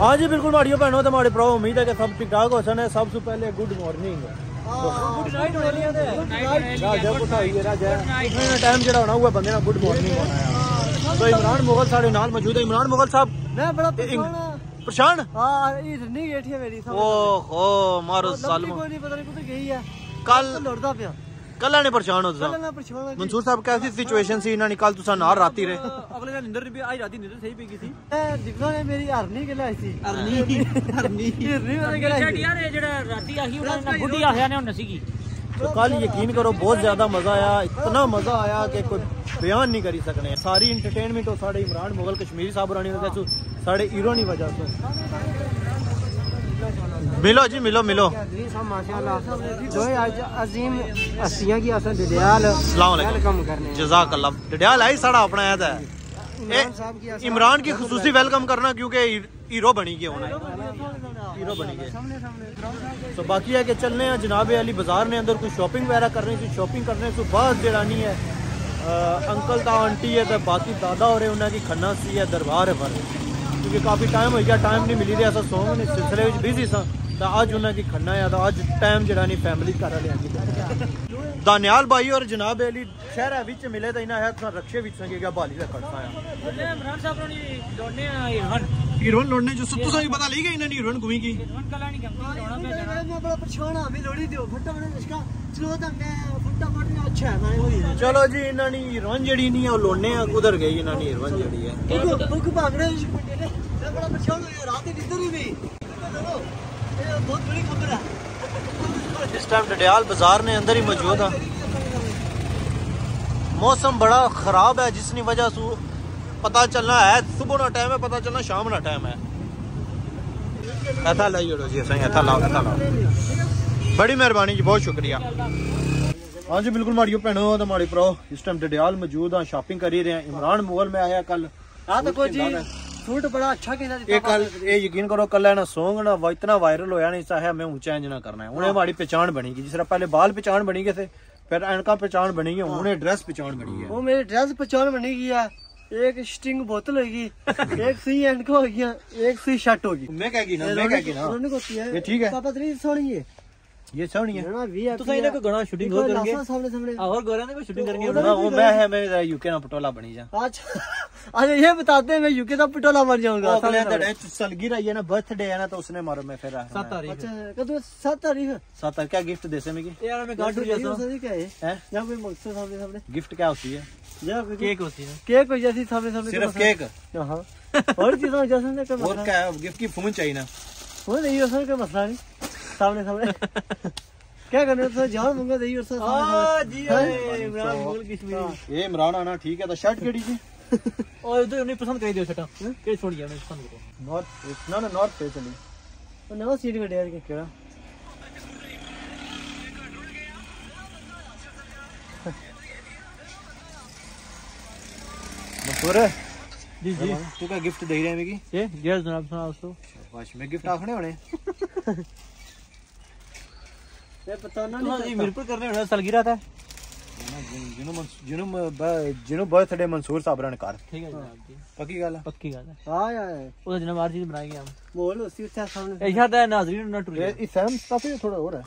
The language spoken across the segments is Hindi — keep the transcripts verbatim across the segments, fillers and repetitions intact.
हाँ जी बिल्कुल माड़ियो भैनों तो माड़े भरा उम्मीद है कि सब ठीक ठाक हो सने। सबसे पहले गुड मॉर्निंग टाइम जो होना हुआ बंदे गुड मॉर्निंग होना है। तो इमरान मुगल साढ़े नाल मौजूद है। इमरान मुगल साहब मैं बड़ा परेशान ओहो मारो कल लड़दा पिया कल ने परेशान हो मंसूर साहब कैसी सिचुएशन सी इन्होंने कल तुसा नाल राती रहे अगले दिन निंदर भी आज राती निंदर सही पी गई थी दिखो ने मेरी हरनी के लाई थी हरनी हरनी हरनी यार ये जेड़ा राती आही उन्होंने बुढ़ी आया ने नसी की। तो कल यकीन करो बहुत ज्यादा मजा आया, इतना मजा आया कि कोई बयान नहीं करी सकने। सारी इंटरटेनमेंट हो साढ़े इमरान मुगल कश्मीरी साहब रानी वजह साढ़े हीरो नहीं वजह से। मिलो जी मिलो मिलो अजीम हस्तियां की असन डडियाल वेलकम करने जज़ाक अल्लाह। डडियाल आई साड़ा अपना याद है इमरान की खुसूसी वेलकम करना क्योंकि हीरो बनी गए होना हीरो बनी गए। तो बाकी है कि चलने हैं जनाब अली बाजार ने अंदर कुछ शॉपिंग वगैरह करनी थी। शॉपिंग करने से बाद जरानी है अंकल ता आंटी है तो बाकी दादा हो रहे उन्होंने की खन्ना सी है दरबार है पर क्योंकि काफ़ी टाइम हो गया टाइम नहीं मिली रहा सॉन्ग इस सिलसिले में बिजी सा तो अज उन्होंने की खन्ना है तो अज टाइम जरा नहीं फैमिली घर वाले दानियाल भाई और जनाब अली शहर विच मिले तो इन्हें है रक्षे विच संगे गया बाली का खड़सा है इमरान साहब ने लौटने हीरोइन हीरोइन लौटने जो सब तुसा पता ली गई इन्होंने हीरोइन घूमी की हीरोइन कला नहीं गंगा मैं बड़ा परेशान हूं हमें लोड़ी दियो फटाफट इसका चलो तो मैं फटाफट अच्छा है मैं चलो जी इन्होंने हीरोइन जेडी नहीं है लौटने उधर गई इन्होंने हीरोइन जेडी है भूख भागने मैं बड़ा परेशान हूं रात ही निंदर ही नहीं बहुत बड़ी खबर है। इस टाइम डडियाल बाजार ने अंदर ही मौजूद है। मौसम बड़ा खराब है जिसकी वजह से पता चलना है सुबह ना टाइम है पता चलना शाम ना टाइम है। ऐसा लाइए जी ऐसा लाओ ऐसा लाओ बड़ी मेहरबानी जी बहुत शुक्रिया। हाँ जी बिल्कुल माड़ियो भैनों तो माड़ी प्रो इस टाइम डडियाल मौजूद हाँ शॉपिंग करी रहे हैं। इमरान मुगल में आया कल सूट बड़ा अच्छा ये कल ये यकीन करो कल है ना सॉन्ग ना इतना वायरल होया नहीं चाहे हमें ऊंचा इंज ना करना है। उन्हें हमारी पहचान बनेगी जिस तरह पहले बाल पहचान बनी गए थे फिर एनका पहचान बनी है उन्हें ड्रेस पहचान बनी है। वो मेरी ड्रेस पहचान बनी गई है। एक स्टिंग बोतल होगी एक सी एनका हो गया एक सी शर्ट होगी मैं क्या की ना मैं क्या की ना ये ठीक है पापा तेरी सोनी है ये सोनी है तो सही ना कोई गाना शूटिंग हो करेंगे सामने सामने और गोरा ने कोई शूटिंग करेंगे वो मैं है मैं यूके ना पटोला बनी जा। अच्छा अच्छा ये बताते हैं मैं यूके का पटोला बन जाऊंगा। सालगिरह है ना बर्थडे है ना तो उसने मारो मैं फिर सात तारीख अच्छा कब सात तारीख सात तारीख क्या गिफ्ट देसे में की यार मैं गांठ जैसा क्या है हैं या कोई मकसद सामने सामने गिफ्ट क्या होती है या केक होती है केक हो जैसी सामने सामने सिर्फ केक हां और चीजें जैसे ना और क्या है गिफ्ट की फोन चाहिए ना वो नहीं हो सर का मसला नहीं सामने सामने क्या करने तो जान दूंगा दही और साथ जी इमरान मुगल कश्मीरी ये इमरान आना ठीक है तो शर्ट केड़ी जी और तो उन्हें पसंद कर दियो शर्ट के छोड़िए मैं पसंद करो नॉर्थ ना ना नॉर्थ पे चली और नवा सीट में डेयर के केड़ा मशहूर जी जी तू क्या गिफ्ट दे रहे हैं मेगी ये यस जनाब सुना उसको शाबाश मैं गिफ्ट आखने होने ये पता ना नहीं मिरपुर करने होना सालगिरह था जिनु जिनु जिनु बर्थडे मंसूर साहब ने कर ठीक है जनाब जी पक्की गल है पक्की गल है हां यार वो जनाब हर चीज बनाएंगे हम बोल उसी अच्छा सामने ऐसा है नाज़रीन ना टूटे ये फैम स्टफ ही थोड़ा और है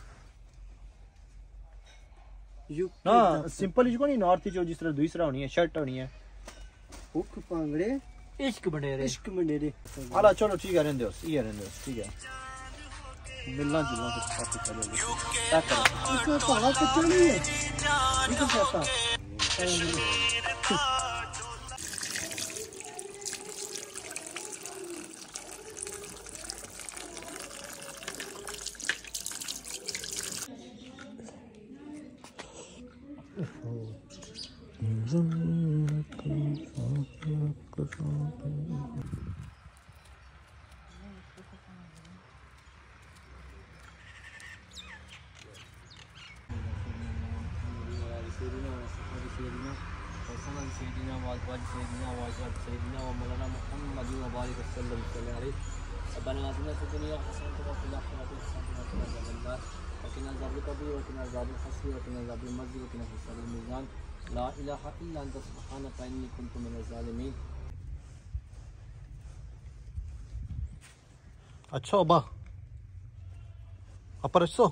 यू ना सिंपल इसको नहीं नॉर्थ जो जिस तरह दूसरा होनी है शर्ट होनी है भूख पांगड़े इश्क बनेरे इश्क बनेरे आला चलो ठीक है रहने दो ये रहने दो ठीक है मिलना जुलना कुछ काफी चलेगी क्या करें इसमें पहाड़ कुछ नहीं है ये तो कहता सैयदना वाज़वाज सैयदना वाज़वाज सैयदना व मौलाना मुहम्मद व बारिक सल्लल्लाहु अलैहि रब्बना आतिना फिद दुनिया हसनतन व फिल आखिरति हसनतन व क़िना अज़ाबन्नार व क़िना अज़ाबल क़ब्र व क़िना अज़ाबल हश्र व क़िना अज़ाबल मज़्ज़ व क़िना हिसाबल मीज़ान ला इलाहा इल्ला अंत सुब्हानक इन्नी कुन्तु मिनज़ ज़ालिमीन। अच्छा अब्बा apprezzo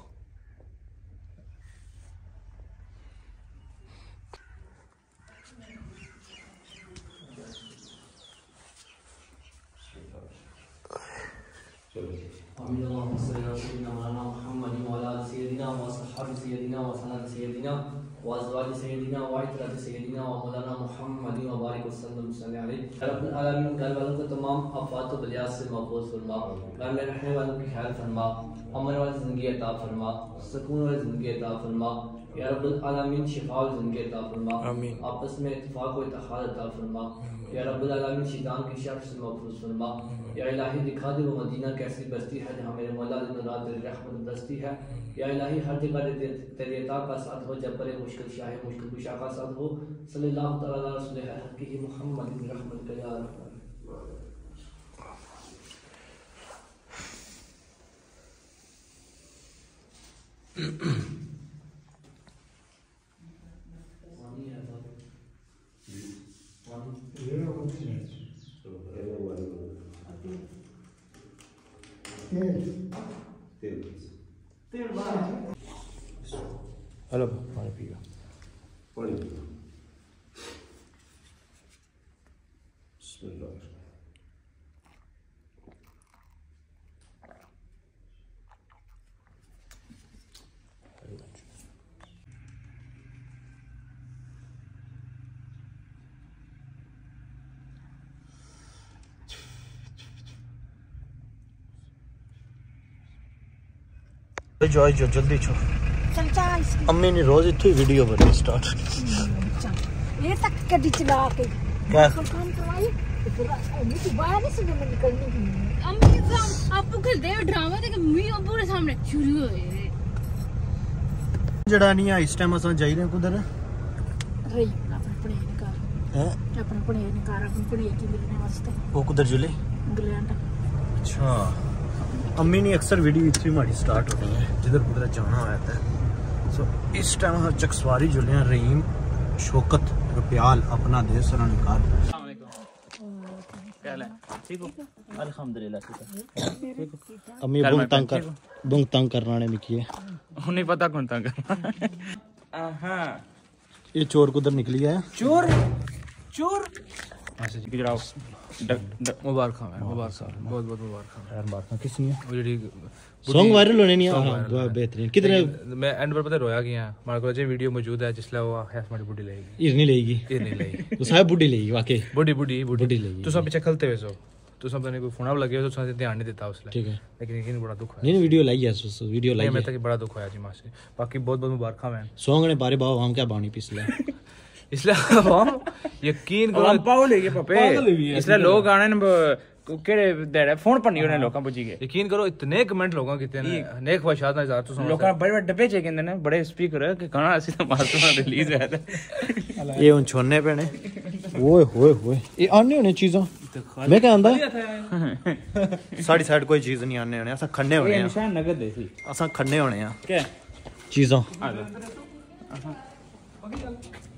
اللهم صل على سيدنا مولانا محمد وعلى آل سيدنا وصحبه سيدنا وسند سيدنا وازواج سيدنا وعترة سيدنا ومولانا محمد وبارك وسلم عليه رب العالمین گھر والوں کو تمام آفات و بلیات سے محفوظ فرما گھر میں رہنے والوں کی خیر فرما امن والی زندگی عطا فرما سکون والی زندگی عطا فرما یا رب العالمین شفا والی زندگی عطا فرما آپس میں اتفاق و اتحاد عطا فرما یا رب العالمین شیطان کی شر سے محفوظ فرما یا الہی دکھا دے وہ مدینہ کیسی بستی ہے جہاں میرے مولا دن رات تیری رحمت بستی ہے یا الہی ہر جگہ تیری عطا کا ساتھ ہو جب پرے مشکل شاہ مشکل کشا کا ساتھ ہو صلی اللہ تعالیٰ علیہ رسول حقیقی محمد بن رحمت کا یا رحمت हेलो पानी पिएगा पानी पिएगा बिस्मिल्लाह जो जो जल्दी छो अम्मी ने रोज इतनी वीडियो बनी स्टार्ट ये तक कदी चला के क्या काम करवाई पूरा अभी तो बाहर नहीं से निकलने की अम्मी काम आपको कर दे ड्रामा देख मी अब्बू के सामने शुरू हो गए जड़ा नहीं है इस टाइम असा जाई रहे कुदर रही अपने पढ़े निकाल हैं अपने पढ़े निकाल अपने पढ़े की मिलने वास्ते वो कुदर जुले इंग्लैंड अच्छा अम्मी ने अक्सर वीडियो इतनी माड़ी स्टार्ट होनी है जिधर उधर जाना होता है सो इस टाइम हम चकसवारी जुले हैं रहीम शौकत रुपयाल अपना देश सरकार अल्हम्दुलिल्लाह अम्मी बुंग तंग कर बुंग तंग करना में किए नहीं पता कौन तंग कर हां ये चोर कुदर निकली है चोर चोर ऐसे जी जड़ाओ मुबारक है मुबारक बहुत बहुत मुबारक यार मुबारक किसने है वो जेडी सॉन्ग वायरल होने नहीं हां बेहतरीन कितने मैं एंड पर पता रोया गया हमारे को जो वीडियो मौजूद है जिसले वो है हमारी बुढ़ी लेगी ये नहीं लेगी ये नहीं लेगी तो साहब बुढ़ी लेगी वाकई बुढ़ी बुढ़ी बुढ़ी लेगी तो सब पीछे खलते हुए सो तो सब ने कोई फोन लगे तो साथ ध्यान नहीं देता उसले ठीक है लेकिन लेकिन बड़ा दुख है नहीं वीडियो लाई है वीडियो लाई है मैं तक बड़ा दुख होया जी मां से बाकी बहुत बहुत मुबारक मैं सॉन्ग ने बारे बाव हम क्या बानी पिछले इसलिए हम यकीन करो पागल है ये पपे इसलिए लोग आने न केड़े देड़े फोन पर नहीं होने लोकां पुजी गए यकीन करो इतने कमेंट लोगों कितने नेक ख्वाहिशात ना ज़ात तो सुनो लोकां बड़े बड़े डब्बे चे कहंदे ने बड़े स्पीकर कि गाना असि तो मारतो ना रिलीज है ये उन छोड़ने पेने ओए होए होए ये आने होने चीज़ां मैं क्या आंदा साड़ी साइड कोई चीज़ नहीं आने होने असा खन्ने होने हैं निशान नगद दे सी असा खन्ने होने हैं क्या चीज़ां आ